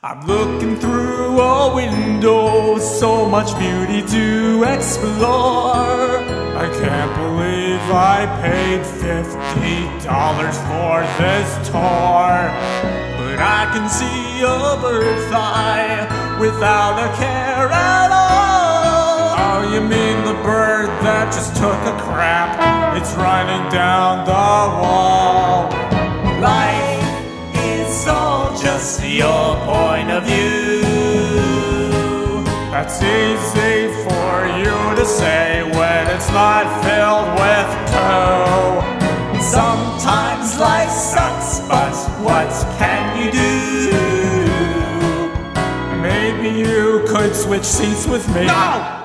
I'm looking through a window, so much beauty to explore. I can't believe I paid $50 for this tour. But I can see a bird's eye without a care at all. Oh, you mean the bird that just took a crap? It's running down the wall. Life is all just your point of view. That's easy for you to say when it's not filled with poo. Sometimes life sucks, but what can you do? Maybe you could switch seats with me. No!